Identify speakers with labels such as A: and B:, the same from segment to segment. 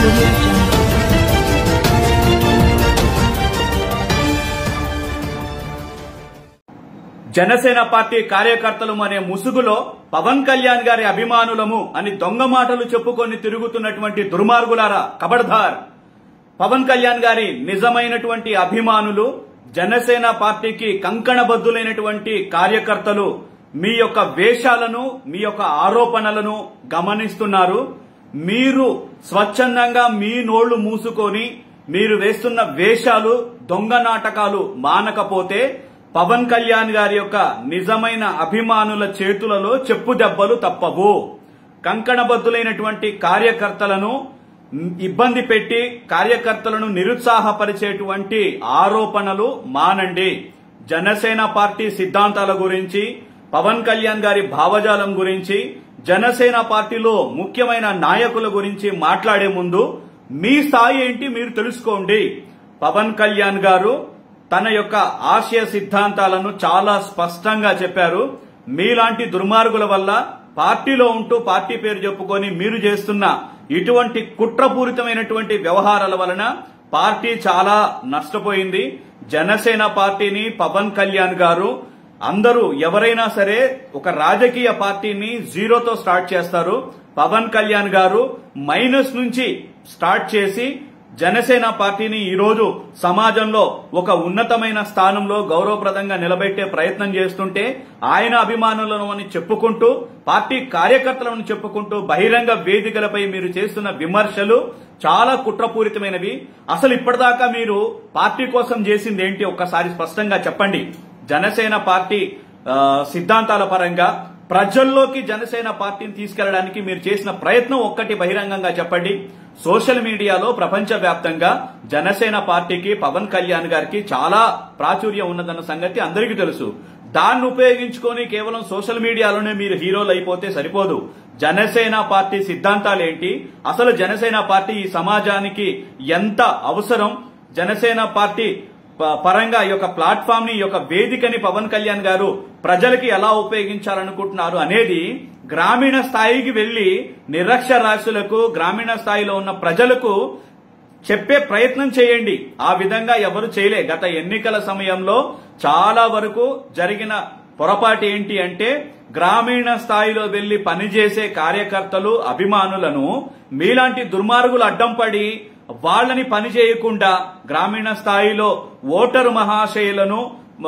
A: audio jungle.
B: Janasena party కార్యకర్తలు అనే ముసుగులో పవన్ కళ్యాణ్ గారి అభిమానులము అని దొంగ మాటలు చెప్పుకొని తిరుగుతున్నటువంటి దుర్మార్గులారా ఖబర్దార్. పవన్ కళ్యాణ్ గారి నిజమైనటువంటి అభిమానులు, జనసేన పార్టీకి కంకణబద్దులైనటువంటి కార్యకర్తలు మీ యొక్క వేషాలను, మీ యొక్క ఆరోపణలను గమనిస్తున్నారు. మీరు స్వచ్ఛందంగా మీ నోళ్లు మూసుకొని మీరు వేస్తున్న వేషాలు, దొంగ నాటకాలు మానకపోతే పవన్ కళ్యాణ్ గారి యొక్క నిజమైన అభిమానుల చేతులలో చెప్పు దెబ్బలు తప్పవు. కంకణబద్దులైనటువంటి కార్యకర్తలను ఇబ్బంది పెట్టి కార్యకర్తలను నిరుత్సాహపరిచేటువంటి ఆరోపణలు మానండి. జనసేన పార్టీ సిద్ధాంతాల గురించి, పవన్ కళ్యాణ్ గారి భావజాలం గురించి, జనసేన పార్టీలో ముఖ్యమైన నాయకుల గురించి మాట్లాడే ముందు మీ స్థాయి ఏంటి మీరు తెలుసుకోండి. పవన్ కళ్యాణ్ గారు తన యొక్క ఆశయ సిద్ధాంతాలను చాలా స్పష్టంగా చెప్పారు. మీలాంటి దుర్మార్గుల వల్ల పార్టీలో ఉంటూ పార్టీ పేరు చెప్పుకొని మీరు చేస్తున్న ఇటువంటి కుట్రపూరితమైనటువంటి వ్యవహారాల వలన పార్టీ చాలా నష్టపోయింది. జనసేన పార్టీని పవన్ కళ్యాణ్ గారు అందరూ ఎవరైనా సరే ఒక రాజకీయ పార్టీని జీరోతో స్టార్ట్ చేస్తారు. పవన్ కళ్యాణ్ గారు మైనస్ నుంచి స్టార్ట్ చేసి జనసేన పార్టీని ఈరోజు సమాజంలో ఒక ఉన్నతమైన స్థానంలో గౌరవప్రదంగా నిలబెట్టే ప్రయత్నం చేస్తుంటే ఆయన అభిమానులను అని చెప్పుకుంటూ, పార్టీ కార్యకర్తలను చెప్పుకుంటూ బహిరంగ వేదికలపై మీరు చేస్తున్న విమర్శలు చాలా కుట్రపూరితమైనవి. అసలు ఇప్పటిదాకా మీరు పార్టీ కోసం చేసింది ఏంటి ఒక్కసారి స్పష్టంగా చెప్పండి. జనసేన పార్టీ సిద్ధాంతాల పరంగా ప్రజల్లోకి జనసేన పార్టీని తీసుకెళ్లడానికి మీరు చేసిన ప్రయత్నం ఒక్కటి బహిరంగంగా చెప్పండి. సోషల్ మీడియాలో ప్రపంచవ్యాప్తంగా జనసేన పార్టీకి, పవన్ కళ్యాణ్ గారికి చాలా ప్రాచుర్యం ఉన్నదన్న సంగతి అందరికీ తెలుసు. దాన్ని ఉపయోగించుకొని కేవలం సోషల్ మీడియాలోనే మీరు హీరోలు అయిపోతే సరిపోదు. జనసేన పార్టీ సిద్ధాంతాలేంటి, అసలు జనసేన పార్టీ ఈ సమాజానికి ఎంత అవసరం, జనసేన పార్టీ పరంగా ఈ యొక్క ప్లాట్ఫామ్ ని, ఈ యొక్క వేదికని పవన్ కళ్యాణ్ గారు ప్రజలకి ఎలా ఉపయోగించాలనుకుంటున్నారు అనేది గ్రామీణ స్థాయికి వెళ్లి నిరక్షరాస్యులకు, గ్రామీణ స్థాయిలో ఉన్న ప్రజలకు చెప్పే ప్రయత్నం చేయండి. ఆ విధంగా ఎవరు చేయలే. గత ఎన్నికల సమయంలో చాలా వరకు జరిగిన పొరపాటు ఏంటి అంటే, గ్రామీణ స్థాయిలో వెళ్లి పనిచేసే కార్యకర్తలు, అభిమానులను మీలాంటి దుర్మార్గులు అడ్డం పడి వాళ్ళని పని చేయకుండా గ్రామీణ స్థాయిలో ఓటరు మహాశయులను,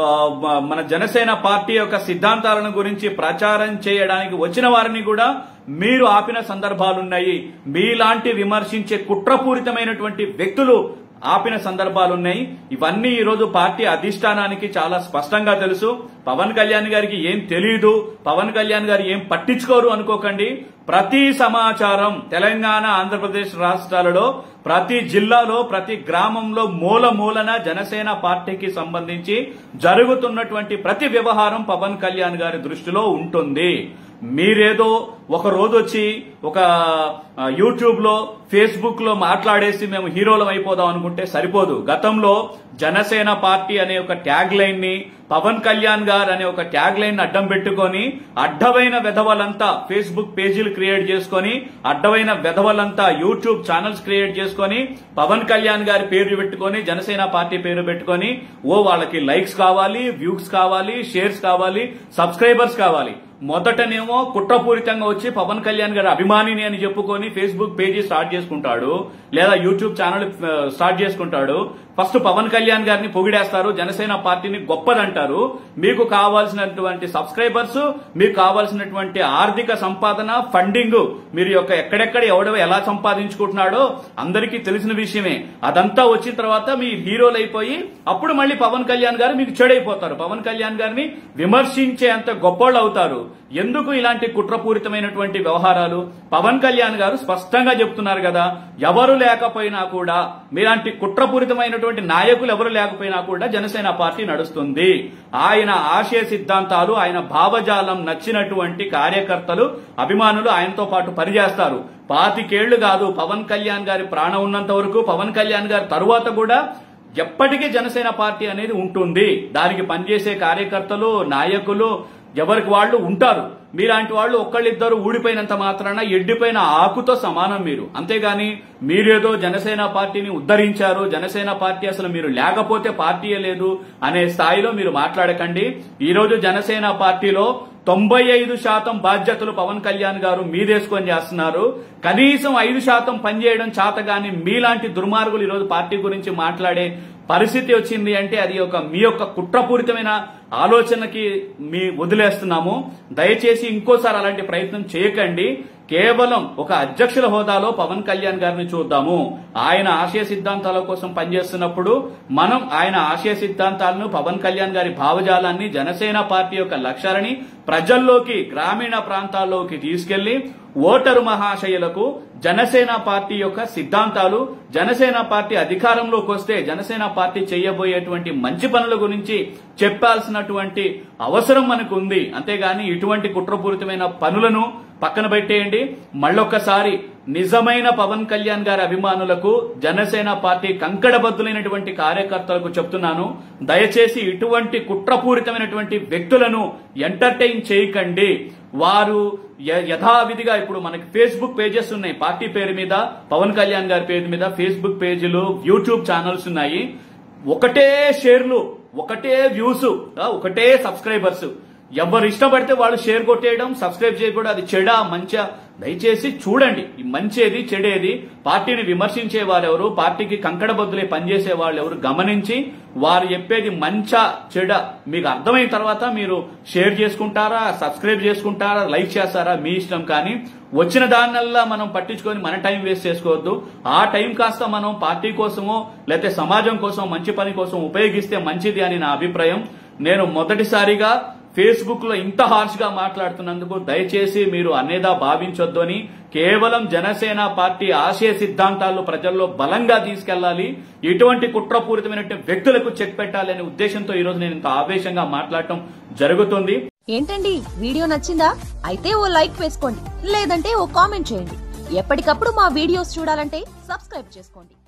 B: మన జనసేన పార్టీ యొక్క సిద్ధాంతాలను గురించి ప్రచారం చేయడానికి వచ్చిన వారిని కూడా మీరు ఆపిన సందర్భాలున్నాయి. మీలాంటి విమర్శించే కుట్రపూరితమైనటువంటి వ్యక్తులు ఆపిన సందర్భాలున్నాయి. ఇవన్నీ ఈరోజు పార్టీ అధిష్టానానికి చాలా స్పష్టంగా తెలుసు. పవన్ కళ్యాణ్ గారికి ఏం తెలియదు, పవన్ కళ్యాణ్ గారు ఏం పట్టించుకోరు అనుకోకండి. ప్రతి సమాచారం తెలంగాణ, ఆంధ్రప్రదేశ్ రాష్ట్రాలలో ప్రతి జిల్లాలో, ప్రతి గ్రామంలో మూల మూలన జనసేన పార్టీకి సంబంధించి జరుగుతున్నటువంటి ప్రతి వ్యవహారం పవన్ కళ్యాణ్ గారి దృష్టిలో ఉంటుంది. మీరేదో ఒక రోజు వచ్చి ఒక యూట్యూబ్ లో, ఫేస్బుక్ లో మాట్లాడేసి మేము హీరోలం అయిపోదాం అనుకుంటే సరిపోదు. గతంలో జనసేన పార్టీ అనే ఒక ట్యాగ్ లైన్ ని, పవన్ కళ్యాణ్ గారు అనే ఒక ట్యాగ్ లైన్ అడ్డం పెట్టుకొని అడ్డమైన వెధవలంతా ఫేస్బుక్ పేజీలు క్రియేట్ చేసుకుని, అడ్డమైన వెధవలంతా యూట్యూబ్ ఛానల్స్ క్రియేట్ చేసుకుని, పవన్ కళ్యాణ్ గారి పేరు పెట్టుకొని, జనసేన పార్టీ పేరు పెట్టుకొని, వాళ్ళకి లైక్స్ కావాలి, వ్యూస్ కావాలి, షేర్స్ కావాలి, సబ్స్క్రైబర్స్ కావాలి. మొదటనేమో కుట్రపూరితంగా వచ్చి పవన్ కళ్యాణ్ గారి అభిమానిని అని చెప్పుకొని ఫేస్బుక్ పేజీ స్టార్ట్ చేసుకుంటాడు, లేదా యూట్యూబ్ ఛానల్ స్టార్ట్ చేసుకుంటాడు. ఫస్ట్ పవన్ కళ్యాణ్ గారిని పొగిడేస్తారు, జనసేన పార్టీని గొప్పదంటారు. మీకు కావాల్సినటువంటి సబ్స్క్రైబర్స్, మీకు కావాల్సినటువంటి ఆర్థిక సంపాదన, ఫండింగ్, మీరు యొక్క ఎక్కడెక్కడ ఎవడో ఎలా సంపాదించుకుంటున్నాడో అందరికీ తెలిసిన విషయమే. అదంతా వచ్చిన తర్వాత మీ హీరోలు అయిపోయి అప్పుడు మళ్ళీ పవన్ కళ్యాణ్ గారు మీకు చెడైపోతారు. పవన్ కళ్యాణ్ గారిని విమర్శించే అంత గొప్పోళ్ళు అవుతారు. ఎందుకు ఇలాంటి కుట్రపూరితమైనటువంటి వ్యవహారాలు? పవన్ కళ్యాణ్ గారు స్పష్టంగా చెప్తున్నారు కదా, ఎవరు లేకపోయినా కూడా, మీలాంటి కుట్రపూరితమైనటువంటి నాయకులు ఎవరు లేకపోయినా కూడా జనసేన పార్టీ నడుస్తుంది. ఆయన ఆశయ సిద్ధాంతాలు, ఆయన భావజాలం నచ్చినటువంటి కార్యకర్తలు, అభిమానులు ఆయనతో పాటు పనిచేస్తారు. 25 ఏళ్లు కాదు, పవన్ కళ్యాణ్ గారి ప్రాణం ఉన్నంత వరకు, పవన్ కళ్యాణ్ గారి తరువాత కూడా ఎప్పటికీ జనసేన పార్టీ అనేది ఉంటుంది. దానికి పనిచేసే కార్యకర్తలు, నాయకులు ఎవరికి వాళ్ళు ఉంటారు. మీలాంటి వాళ్ళు ఒక్కళ్ళిద్దరు ఊడిపోయినంత మాత్రాన ఎండిపోయిన ఆకుతో సమానం మీరు. అంతేగాని మీరేదో జనసేన పార్టీని ఉద్ధరించారు, జనసేన పార్టీ అసలు మీరు లేకపోతే పార్టీయే లేదు అనే స్థాయిలో మీరు మాట్లాడకండి. ఈ రోజు జనసేన పార్టీలో 95% బాధ్యతలు పవన్ కళ్యాణ్ గారు మీదేసుకొని చేస్తున్నారు. కనీసం 5% పనిచేయడం చేతగాని మీలాంటి దుర్మార్గులు ఈరోజు పార్టీ గురించి మాట్లాడే పరిస్థితి వచ్చింది అంటే అది మీ యొక్క కుట్రపూరితమైన ఆలోచనకి మీ వదిలేస్తున్నాము. దయచేసి ఇంకోసారి అలాంటి ప్రయత్నం చేయకండి. కేవలం ఒక అధ్యక్షుల హోదాలో పవన్ కళ్యాణ్ గారిని చూద్దాము. ఆయన ఆశయ సిద్ధాంతాల కోసం పనిచేస్తున్నప్పుడు మనం ఆయన ఆశయ సిద్ధాంతాలను, పవన్ కళ్యాణ్ గారి భావజాలాన్ని, జనసేన పార్టీ యొక్క లక్ష్యాలని ప్రజల్లోకి, గ్రామీణ ప్రాంతాల్లోకి తీసుకెళ్లి ఓటరు మహాశయులకు జనసేన పార్టీ యొక్క సిద్ధాంతాలు, జనసేన పార్టీ అధికారంలోకి వస్తే జనసేన పార్టీ చేయబోయేటువంటి మంచి పనుల గురించి చెప్పాల్సినటువంటి అవసరం మనకు ఉంది. అంతేగాని ఇటువంటి కుట్రపూరితమైన పనులను పక్కన పెట్టేయండి. మళ్ళొక్కసారి నిజమైన పవన్ కళ్యాణ్ గారి అభిమానులకు, జనసేన పార్టీ కంకణబద్దులైనటువంటి కార్యకర్తలకు చెప్తున్నాను, దయచేసి ఇటువంటి కుట్రపూరితమైనటువంటి వ్యక్తులను ఎంటర్టైన్ చేయకండి. వారు యథావిధిగా ఇప్పుడు మనకి ఫేస్బుక్ పేజెస్ ఉన్నాయి, పార్టీ పేరు మీద, పవన్ కళ్యాణ్ గారి పేరు మీద ఫేస్బుక్ పేజీలు, యూట్యూబ్ ఛానల్స్ ఉన్నాయి. ఒకటే షేర్లు, ఒకటే వ్యూస్, ఒకటే సబ్స్క్రైబర్స్. ఎవరు ఇష్టపడితే వాళ్ళు షేర్ కొట్టేయడం, సబ్స్క్రైబ్ చేయకూడదు. అది చెడా మంచిగా దయచేసి చూడండి. మంచేది చెడేది, పార్టీని విమర్శించే వారెవరు, పార్టీకి కంకణబద్దులై పనిచేసే వాళ్ళు ఎవరు గమనించి వారు చెప్పేది మంచా చెడ మీకు అర్థమైన తర్వాత మీరు షేర్ చేసుకుంటారా, సబ్స్క్రైబ్ చేసుకుంటారా, లైక్ చేస్తారా మీ ఇష్టం. కానీ వచ్చిన దానివల్ల మనం పట్టించుకొని మన టైం వేస్ట్ చేసుకోవద్దు. ఆ టైం కాస్త మనం పార్టీ కోసమో లేకపోతే సమాజం కోసం, మంచి పని కోసం ఉపయోగిస్తే మంచిది అని నా అభిప్రాయం. నేను మొదటిసారిగా ఫేస్బుక్ లో ఇంత హార్ష్ గా మాట్లాడుతున్నందుకు దయచేసి మీరు అనేదా భావించొద్దు అని, కేవలం జనసేన పార్టీ ఆశయ సిద్ధాంతాలు ప్రజల్లో బలంగా తీసుకెళ్లాలి, ఇటువంటి కుట్రపూరితమైన వ్యక్తులకు చెక్ పెట్టాలి అనే ఉద్దేశంతో ఈ రోజు నేను ఇంత ఆవేశంగా మాట్లాడటం జరుగుతుంది.
A: ఏంటండి, వీడియో నచ్చిందా? అయితే ఓ లైక్ వేసుకోండి, లేదంటే ఓ కామెంట్ చేయండి. ఎప్పటికప్పుడు మా వీడియోస్ చూడాలంటే సబ్స్క్రైబ్ చేసుకోండి.